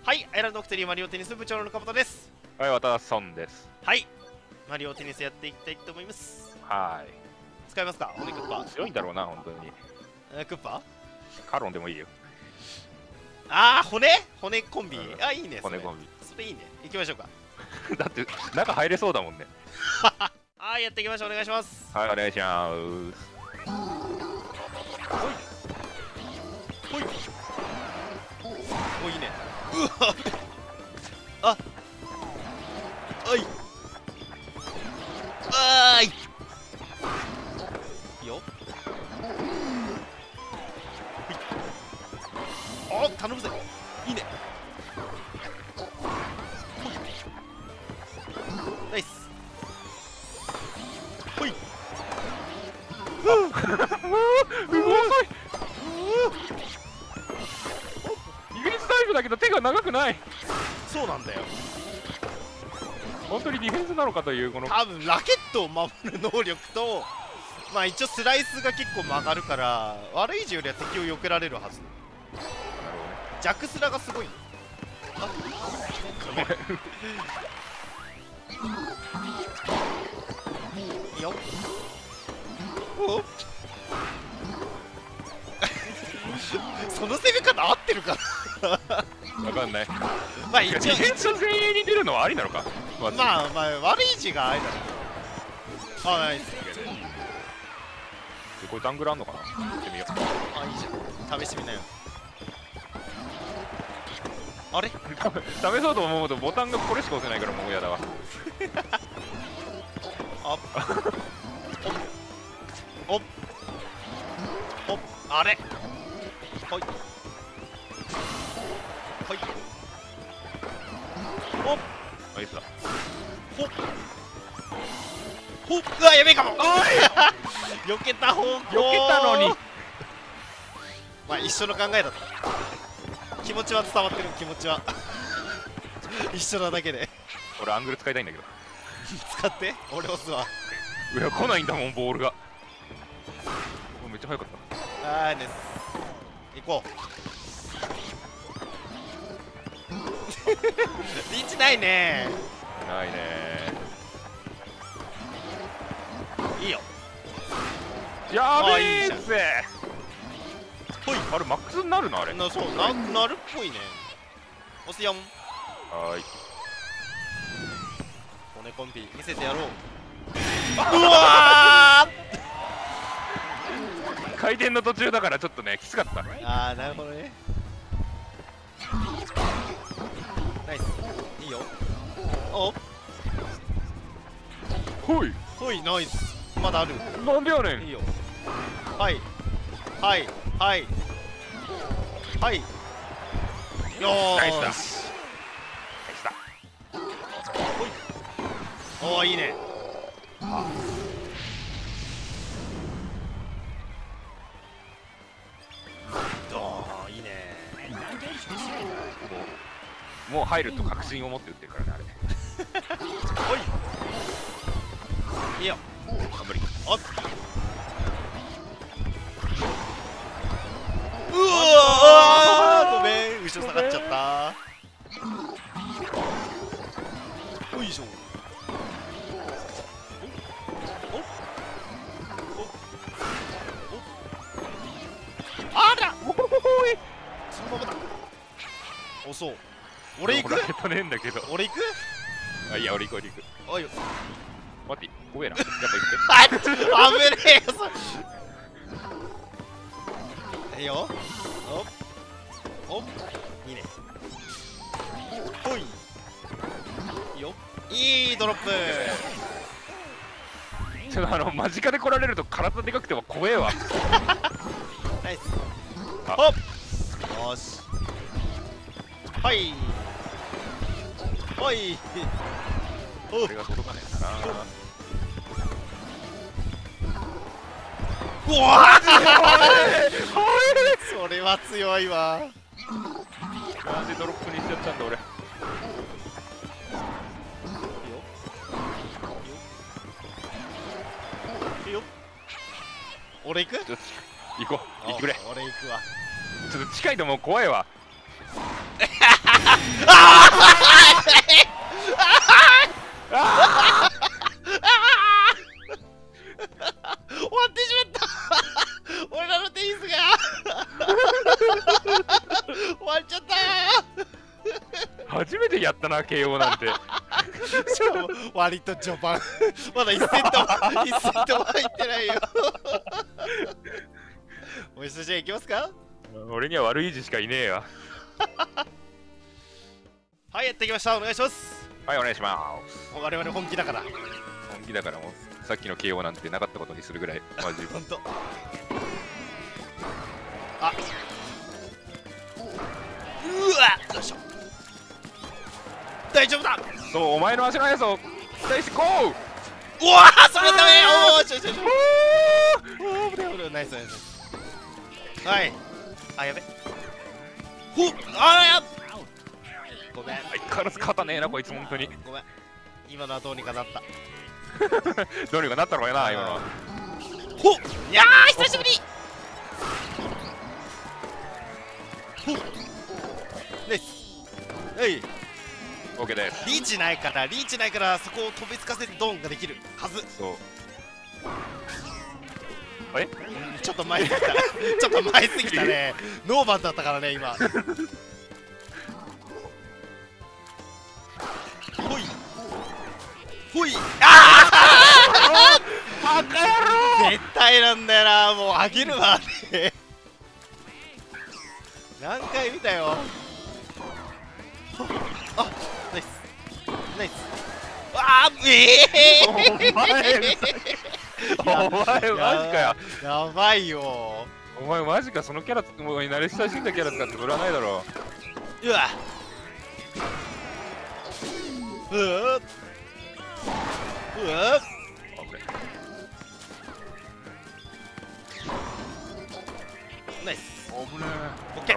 はい、アイランドドクテリーマリオテニス部長のかぼたです。 はい、私ソンです。 はい、マリオテニスやっていきたいと思います。 はい。 使いますか、骨クッパ。 強いんだろうな、本当に。 クッパカロンでもいいよ。 あー、骨コンビ。あ、いいね。 骨コンビ。 それいいね。行きましょうか。 だって、中入れそうだもんね。 はい、やっていきましょう。お願いします。 はい、お願いします。 ほい。お、いいね。うわあ、おい。あーい。いいよ。あ、頼むぜ。いいね。ナイス。ほい。うわ、遅い。 ディフェンスタイプだけど手が長くない。 そうなんだよ。 本当にディフェンスなのかというこの多分ラケットを守る能力と、まあ一応スライスが結構曲がるから悪い位置よりは敵を避けられるはず。ジャックスラがすごい。あ、いいよ。おその攻め方合ってるかな。 わかんない。 まあ一応ディフェンス前衛に出るのはありなのか。 まあ悪い位置があれだろ。あ、ナイス。 これダングルあんのかな。見てみよう。 あ、いいじゃん。試してみなよ。あれ試そうと思うとボタンがこれしか押せないからもう嫌だわ。 あっおっおっ、あれほいほいおっナイスだ。 ほっほっ、うわ、やべえかも。 おい避けた方向。 避けたのに。 まあ一緒の考えだった。気持ちは伝わってる。気持ちは一緒なだけで。 俺アングル使いたいんだけど。 使って。俺押すわ。 いや来ないんだもんボールが。めっちゃ速かった。 あーです。行こう。リーチないね。 ないねいいよ。 ー。やべえいいじゃんぜ。 ほい。 あれマックスになるのあれ。 そう、なるっぽいね。押すよん。 はーい。 骨コンビ見せてやろう。うわ回転の途中だからちょっとねきつかった。 あー、なるほどね。ナイス。いいよ。おほい。 ほい、ナイス。まだある。 なんでやねん。 いいよ。はいはいはいはい。よナイスだ。ナーイスだ。 おー、いいね。おー、いいね。 もう入ると確信を持って打ってるからねあれ。 ほい。いいよ。 頑張り。 おっ。うわー、ごめん、後ろ下がっちゃった。よいしょ。おあら、 おほほほい。 そのままだ。遅う。俺行く。 ラケットねえんだけど。 俺行く。 あ、いや俺行く俺行く。 おいよ。 待って、怖えな。やっぱ行く。 あ、危ねえよ。いいよ。おいいね。ほい。いいよ。いいドロップ。 ちょっと間近で来られると体でかくても怖えわ。 ナイス。 あほっ。よし。はいほい。おこれが届かねえんだな。 うわそれは強いわ。 なんでドロップにしちゃったんだ俺。 いいよ。俺行く。 ちょっと行こう。行ってくれ。 俺行くわ。 ちょっと近いともう怖いわ。 初めてやったな KO なんて。 しかも割と序盤まだ1セットも入ってないよもう一度じゃあいきますか。 俺には悪い字しかいねえよ。 はいやってきました。お願いします。 はい、お願いしま我々本気だから。 す。本気だからもうさっきの KO なんてなかったことにするぐらいマジ。 ほんと。あうわよいしょ。大丈夫だ。 そう、お前の足の速さを期待してこう。 うわーそれダメ。おーちょおーナイスナイス。はい。あ、やべ。ほっあーやごめん。 相変わらず勝たねえなこいつ本当に。 ごめん。今のはどうにかなった。 どうにかなったのかよな今のは。 ほっいやー久しぶり。ほっナイス。はい。 OK です。 リーチないからそこを飛びつかせてドンができるはず。 そうあれちょっと前すぎたちょっと前すぎたねノーバンだったからね今ほいほいああバカ野郎絶対なんだよな。もうあげるわね何回見たよ。あナイスナイス。あーお前マジかよ。 やばいよ。 お前マジか。そのキャラもう慣れ親しんだキャラ使ってそれはないだろうわうわうわナイス。 危ねオッケー。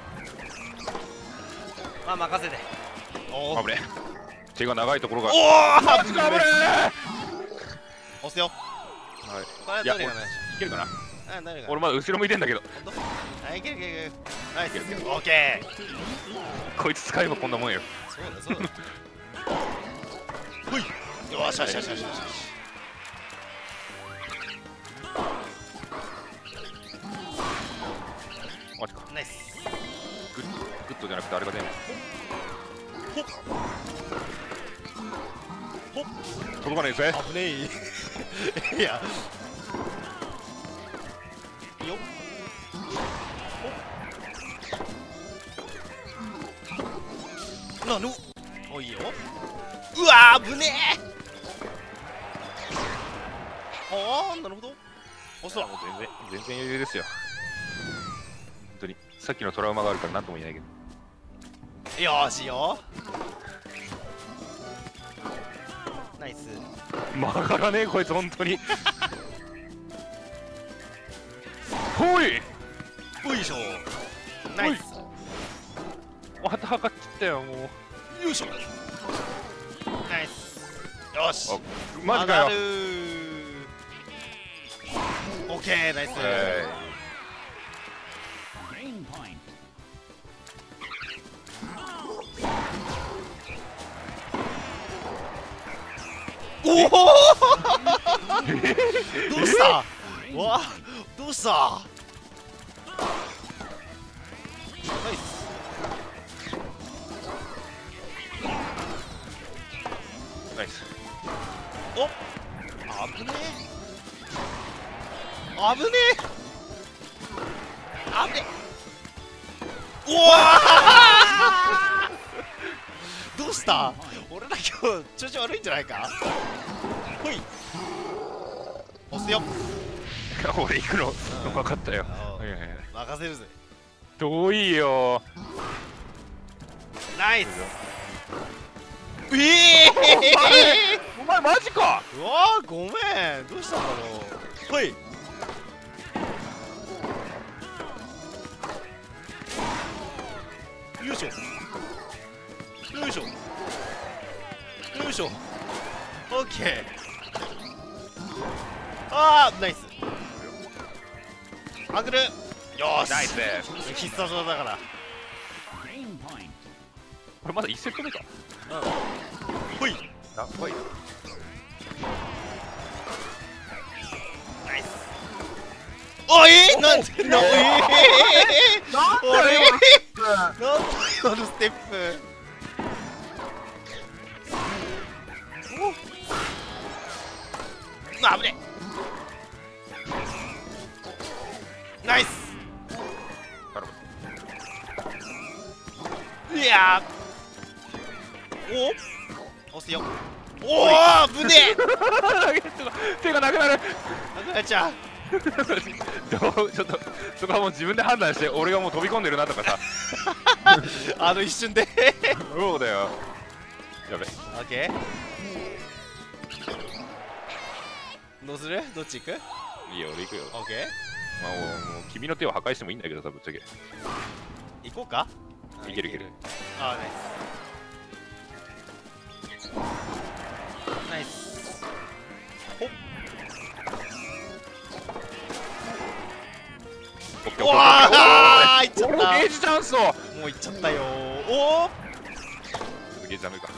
まあ任せて。おえ。危ねえ。手が長いところが。 おおマジか危ね押すよ。 え。はい。 これはどれがないし。 いけるかな。 あ、誰が。 俺まだ後ろ向いてんだけど。 あ、いけるいけるいける。ナイス。 いけるいけるオッケー。 こいつ使えばこんなもんよ。 そうだそうだ。ほい。よしよしよしよしよし。 マジか。 ナイス。 グッドじゃなくてあれが出ない。 ほっ届かないですね。 危ねえいやよっほっなのおいいよ。うわー危ねえ。ああなるほど。おそらく全然余裕ですよ。本当にさっきのトラウマがあるから何とも言えないけど。 よーしよナイス。 曲がらねえこいつ本当に。ほいよいしょナイス。 また測っちったよもよいしょナイス。よしう。マジかよ。 オッケーナイス。おおどうしたわどうしたナイス。 ナイス。 お危ねえ危ねえ危ねえ。うわどうした俺ら今日調子悪いんじゃないか。ほい押すよ。 俺行くの分かったよ。 任せるぜ。 遠いよ。 ナイス。 お前マジか。 うわーごめんどうしたんだろう。ほいよいしょよいしょよいしょオッケー。あーナイス。アングルよーしナイス。 必殺技だからこれまだ1セット目か。 ほいやばい。 ナイス。おいなんでなんで今のステップ危ねえ。ナイス。 頼む。 いやー、お押すよ。おお危ねえ。 手がなくなる。 なくなっちゃう。 ちょっとそこはもう自分で判断して、俺がもう飛び込んでるなとかさ。 あの一瞬でそうだよ。やべ。 オッケー。どうする？どっち行く？ いいよ、俺行くよ。 オッケー。 まあもう君の手を破壊してもいいんだけどさ、ぶっちゃけ。 行こうか。 いけるいける。 あー、ナイスナイス。ほっ。 オッケーオッケーオッケー。 うわー、行っちゃっ俺のゲージチャンスを。 た。もう行っちゃったよー。おおゲージダメか。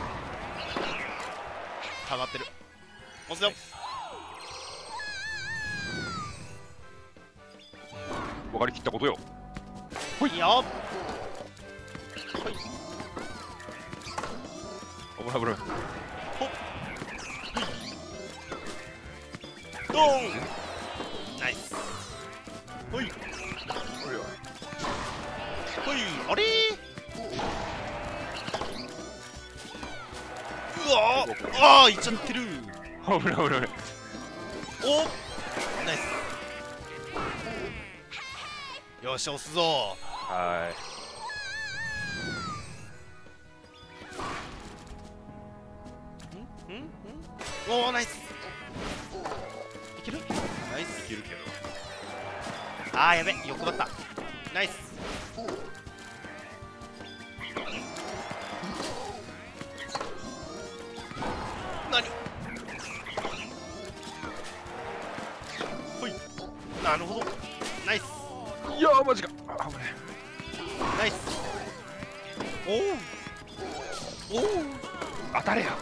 溜まってる。押すよ。 分かりきったことよ。 ほいよ。ほい。 危ない危ない。 ほっ。ドーン。ナイス。ほい。ほい。あれー。うわー。あー、いっちゃってる。 危ない危ない危ない。 お。ナイス。よし、押すぞ。 はおお、ナイス。いける？ナイス。 い。いけるけど。 あー、やべ、欲張った。ナイス。なに？ほい。なるほど。ナイス。 いやーマジか。あ危ない。 ナイス。おお。おお。 当たれや。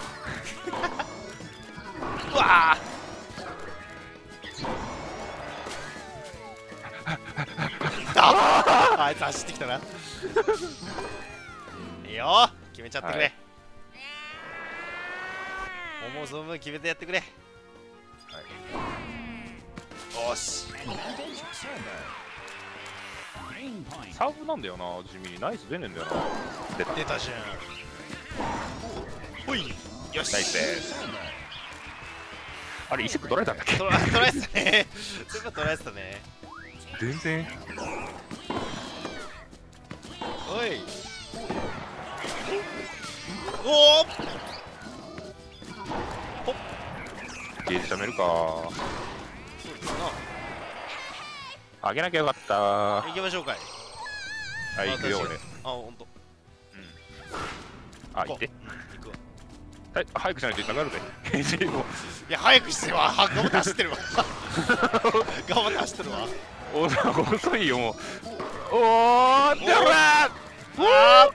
うわああいつ走ってきたな。いいよ、決めちゃってくれ。 はい、 思う存分決めてやってくれ。よし。 サーブなんだよな、地味にナイス出ねえんだよな。 出たじゃん。ほい。よし。 ナイスです。あれ、移植取られたんだっけ？ 取られてたね。そういえば取られてたね。 全然。 おい。おお。ほっ。 ゲージ貯めるか。 そうですあげなきゃよかったな。行きましょうかい。 はい、行くよ俺。 あ、ほんと。 あ、行って。 行くわ。 はい、早くしないといなくなるぜ。ゲージも。 いや、早くしてわ。頑張って走ってるわ。頑張って走ってるわ。 遅いよ、もう。おーってらー。 あー。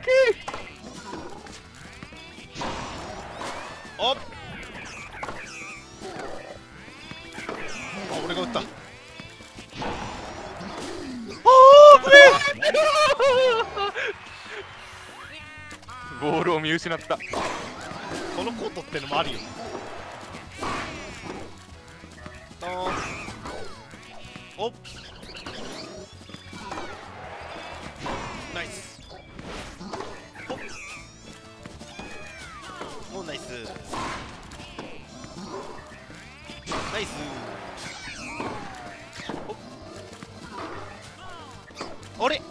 おっ。あ、俺が撃った。 ボールを見失った。 このコートってのもあるよ。おっ。ナイス。おっ。ナイス。ナイス。あれ？よ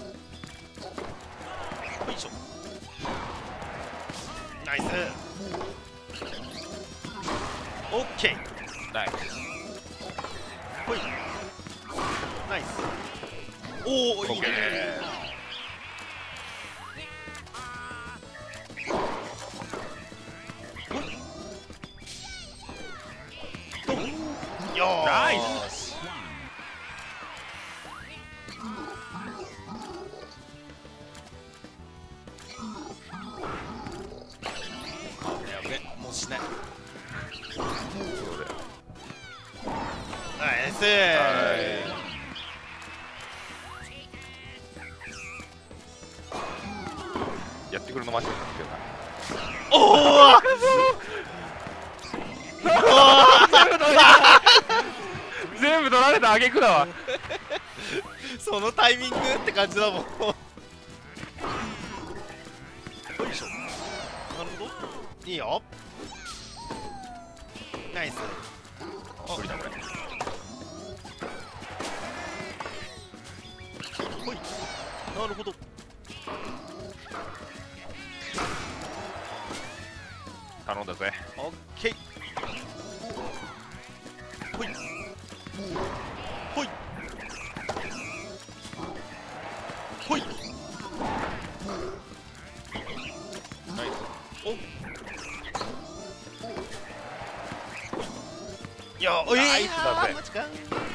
いしょ。ナイス。オッケー。 ナイス。 ほい。ナイス。おお、いいね。よーし。 ナイス。 もうしない。 そうだよ。 ナイス。 やってくるのマジでかってるな。 おお。 ナイ全部取られた挙句だわ。 そのタイミングって感じだもん。よいしょ。なるほど、いいよ。ナイス。 無理だこれ。 ほい。なるほど。 頼んだぜ。 オッケー。ほいほいほい。 ナイス。 おいや、おい、 ナイスだぜマジか。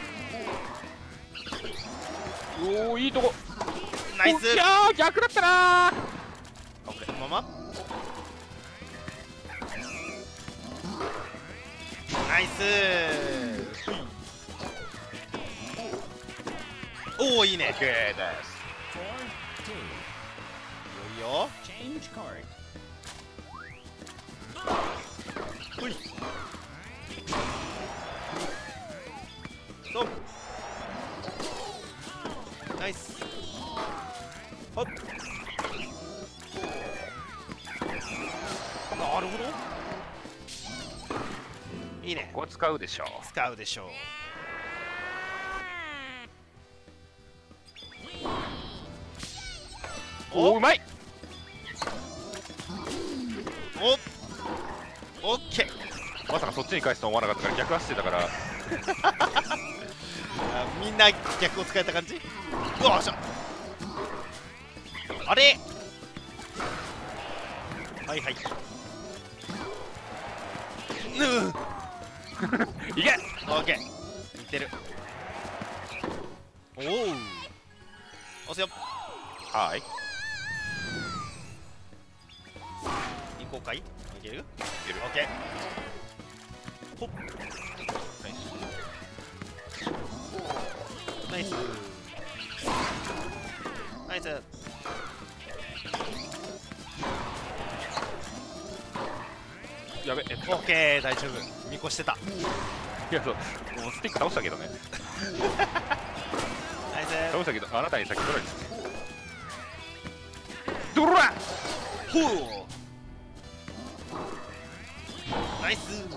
おお、いいとこ。 ナイス。 いやー、逆だったなー。 オッケー、ままナイス。おお、いいね。 オッケーです。 いいよ。ほい。ドン。ナイス。ほっ。なるほど。いいね。 ここ使うでしょ。 使うでしょう。 おお、うまい。 お、オッケー。 まさかそっちに返すと思わなかったから逆走ってたから。 あ、みんな逆を使えた感じ。よっしゃ。あれ。はいはい。 いけ。 オッケー。いってる。おお。押すよ。 はい。 行こうかい。いける。 いける。 オッケー。ほっ。ナイス。ナイス。ナイス。 やべ。 オッケー、大丈夫。見越してた。 いや、そう。もうスティック倒したけどね。 ナイス。 倒したけど、あなたに先取られてた。ドラ。 ほう。ナイス。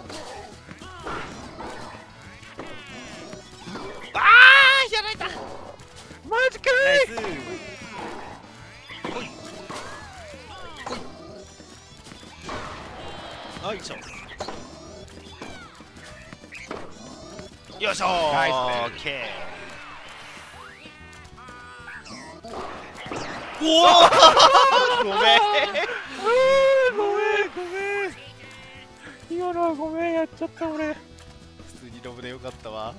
あー、やられた。 マジかナイーい。 ス。ほい。ほい。よいしょ。よいしょー。 ナイスねオッケー。おお。ごめん。 今のはごめん、やっちゃった俺。 普通にロブでよかったわ。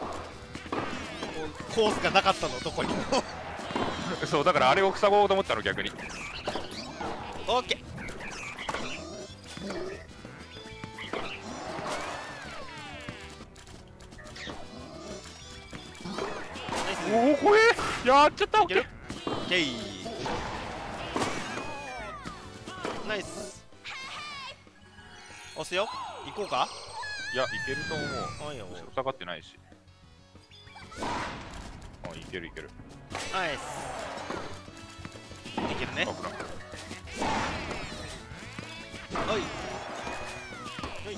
コースがなかったの、どこにも。 そう、だからあれを塞ごうと思ったの逆に。 オッケー。ナイス。 おお、怖え。やっちゃった。オッケー。 オッケー。ナイス。押すよ。行こうか。 いや、いけると思う。 はいよ。 後ろ下がってないし。あ、いけるいける。 ナイス。いけるね。 あ、ほら。 はい。はい。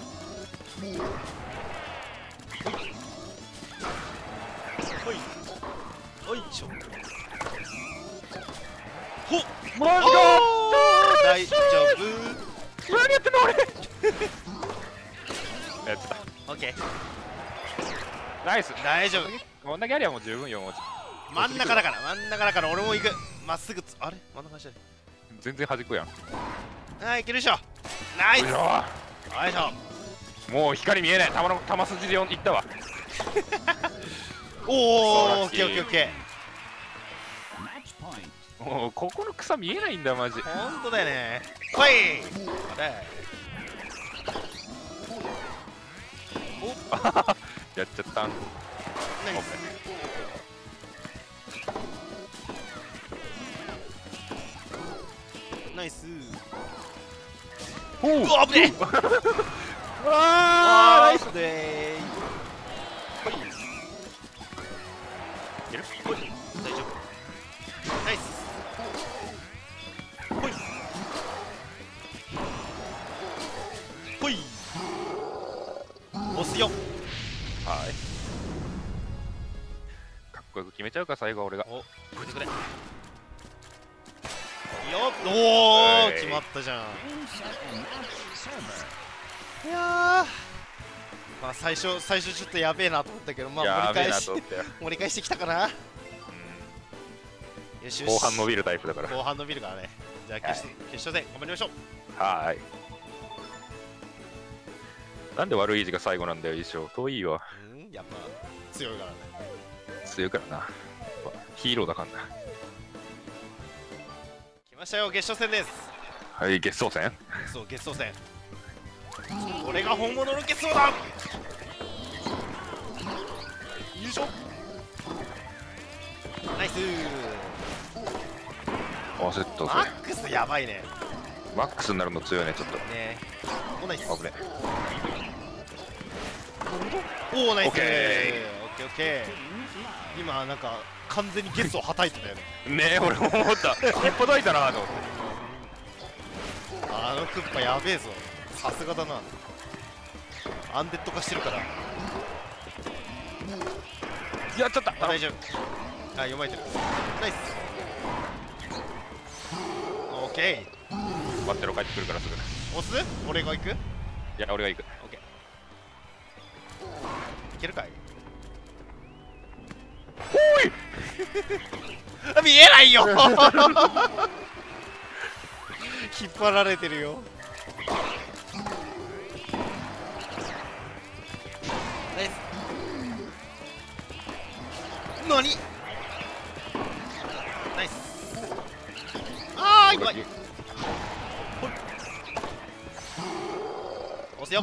はい。はい。しょ。ほっ。 マジか。 大丈夫。 何やってんの俺。やってた。 オッケー。 ナイス。 大丈夫。 こんだけありゃもう十分よ。もう真ん中だから、真ん中だから俺も行く。まっすぐあれ真ん中じゃ全然端っこやん。 ない。いけるでしょ。ナイス。よよいしょ。 いもう光見えない。球筋でいったわ。 おお、オッラッキーケーオッケーオッケもうここの草見えないんだマジ。 ー。ほんとだよね。ほい。あれ。 やっちゃった。 ナイス。ナイス。 おお。 うわ、危ねえ。 ああ、ナイス。 でーほいいけるほい大丈夫ナイスほいほい押すよ。 はい。かっこよく決めちゃうか、最後は俺が。 お決めてくれよっ。おお決まったじゃん。いやー、まあ最初ちょっとやべえなと思ったけど、まあやべえなと思ったよ。 盛り返してきたかな。よしよし、 後半伸びるタイプだから。 後半伸びるからね。じゃあ決勝戦頑張りましょう。 はい。なんで悪い意地が最後なんだよ、衣装。遠いわ。 やっぱ強いからね。 強いからな。ヒーローだからな。 来ましたよ、決勝戦です。 はい、決勝戦。 そう、決勝戦。これが本物の決勝だ。よいしょ。ナイス焦ったぞ。 マックスやばいね。 マックスになるの強いね、ちょっと。 ねおナイス。 危ね。 おおナイス。オッオッケーケーオッケー。今なんか完全にゲスをはたいてたよね。 ねえ、俺も思った。一歩どいたな、と思って。 あのクッパやべえぞ。さすがだな。アンデッド化してるから。 やっちゃった。 大丈夫。あ、読まれてる。ナイス。オッケー。 待ってろ、帰ってくるからすぐ。 押す？俺が行く？ いや、俺が行く。 オッケー。いけるかい？ おい見えないよ。引っ張られてるよ。ナイス。何？ナイス。あー、今。押すよ。 はい。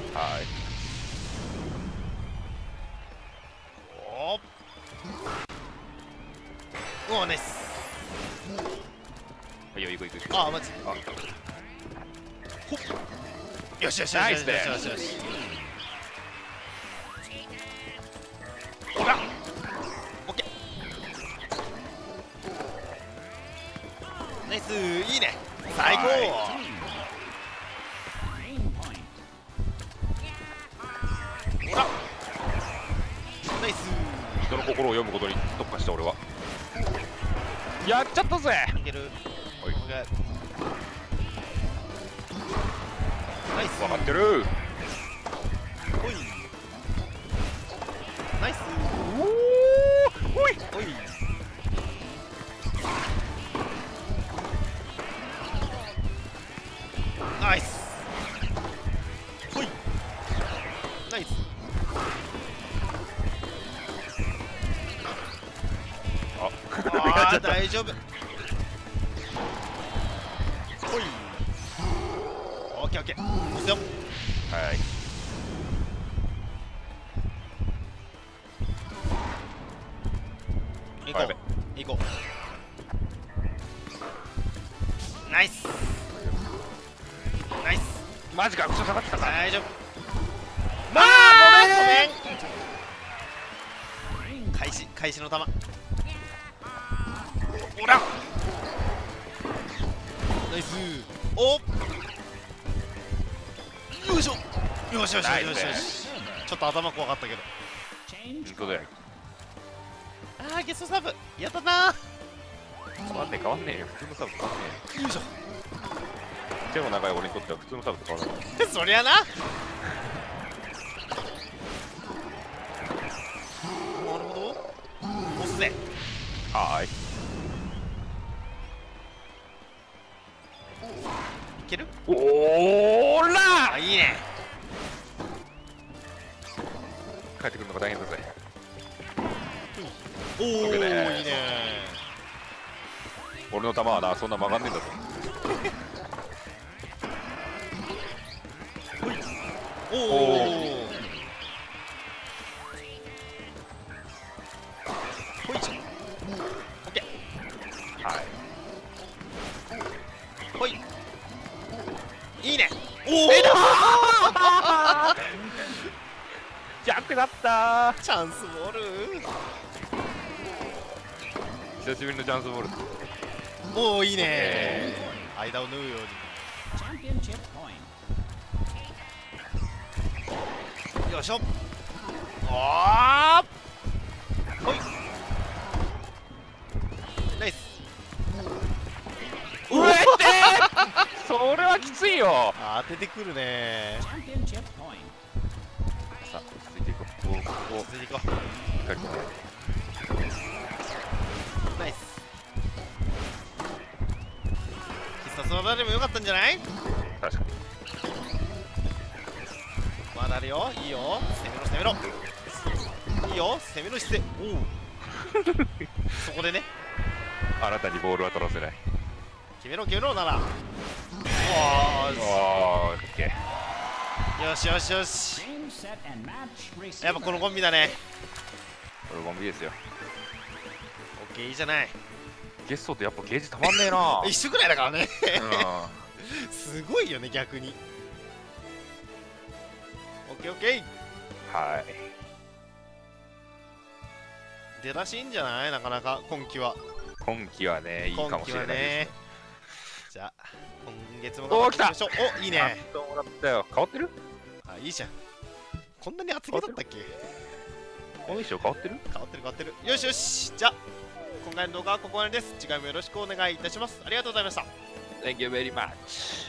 おお、ナイス。 いいよ、行く行く行く。 あー、マジ。 あ、 ほっ。よしよしよしよしよしよしよし。ほら。オッケー。ナイス、いいね。最高。ほら。ナイス。 人の心を読むことに特化した俺は。やっちゃったぜ。 いける。 おい、 ナイス。 分かってる。 ほい。ナイス。 おおいほい。ナイス。ほい。ナイス。 ああー、大丈夫。ほい。オッケーオッケー。押すよ。 はい。 行こう。行こう。ナイス。ナイス。 マジか、後ろ下がってたか。 大丈夫。まあ、ごめん。開始の球。おら。ナイス。お。よいしょ。よしよしよしよしよし。ちょっと頭怖かったけど。 本当だよ。 ああ、ゲストサーブ。やったな変わんねえ、変わんねえよ。普通のサーブと変わんねー。よいしょ。 え。手の長い俺にとっては普通のサーブと変わらない。 そりゃな。なるほど。押すね。 はーい。 いける？ おーらあ、いいね。 帰ってくるのが大変だぜ。 おお、いいねね。 俺の球はな、そんな曲がんねえんだぞ。 おお。ほいち。オッケはい。 ー。ほい。いいね。おお。 逆だったチャンスボール。 久しぶりのチャンスボール。 もういいね。間を縫うように。よいしょ。おーほい。ナイス。 うえってそれはきついよ。 あ当ててくるね。 さあ続いていこう。おお続いていこ光りう。ナイス。必殺技でもよかったんじゃない？ 確かに。 まだあるよ。いいよ。攻めろ。いいよ。攻めの姿勢。おお。そこでね。 あなたにボールは取らせない。 決めろなら。おおおオッケーよし。やっぱこのコンビだね。 ー。これゴンビですよ。 オッケーいいじゃない。 ゲストってやっぱゲージたまんねえな。 一緒ぐらいだからね。 うすごいよね逆に。オッケー。 んはい。 出だしいいんじゃない？なかなか今季は。 今季はねいいかもしれないですね。 じゃあ今月も頑張っていきましょう。おいいね。 もらったよ。変わってる？ あいいじゃん。こんなに厚毛だったっけ？ この衣装変わってる？ 変わってる。よし。じゃあ今回の動画はここまでです。次回もよろしくお願いいたします。ありがとうございました。 Thank you very much.